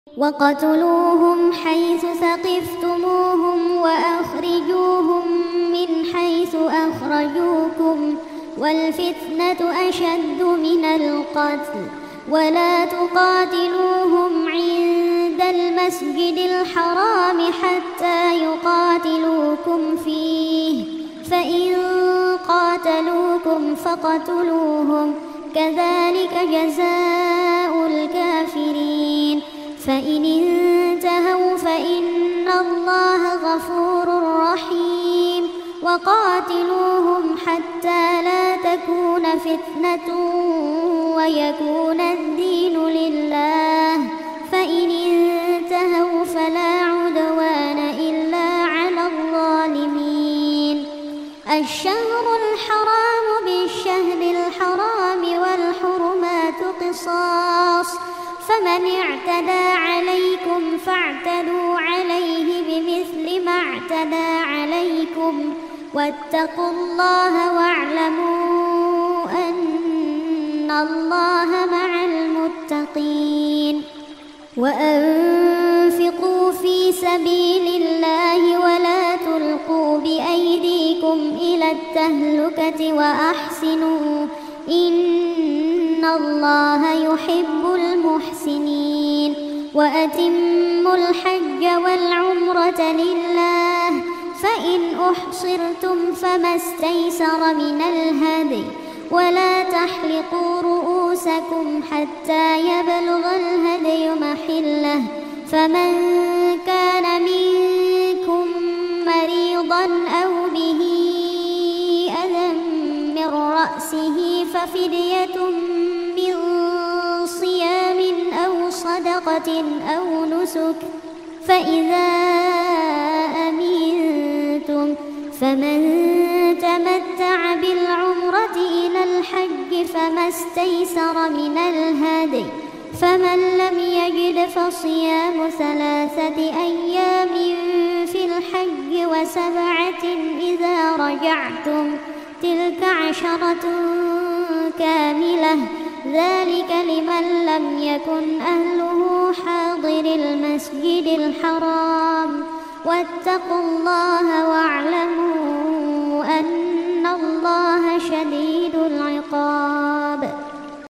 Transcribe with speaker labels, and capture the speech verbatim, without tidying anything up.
Speaker 1: وقتلوهم حيث ثقفتموهم وأخرجوهم من حيث أخرجوكم والفتنة أشد من القتل ولا تقاتلوهم عند المسجد الحرام حتى يقاتلوكم فيه فإن قاتلوكم فاقتلوهم كذلك جزاء الكافرين فإن انتهوا فإن الله غفور رحيم وقاتلوهم حتى لا تكون فتنة ويكون الدين لله فإن انتهوا فلا عدوان إلا على الظالمين الشهر الحرام بالشهر الحرام والحرمات قصاص فمن اعتدى عليكم فاعتدوا عليه بمثل ما اعتدى عليكم واتقوا الله واعلموا أن الله مع المتقين وأنفقوا في سبيل الله ولا تلقوا بأيديكم إلى التهلكة وأحسنوا إن الله يحب المحسنين وأتموا الحج والعمرة لله فإن أحصرتم فما استيسر من الهدي ولا تحلقوا رؤوسكم حتى يبلغ الهدي محله فمن كان منكم مريضا أو به أذى من رأسه ففدية من صيام أو صدقة أو نسك فإذا أمنتم فمن تمتع بالعمرة إلى الحج فما استيسر من الهدي فمن لم يجد فصيام ثلاثة أيام في الحج وسبعة إذا رجعتم تلك عشرة كاملة ذلك لمن لم يكن أهله حاضر المسجد الحرام واتقوا الله واعلموا أن الله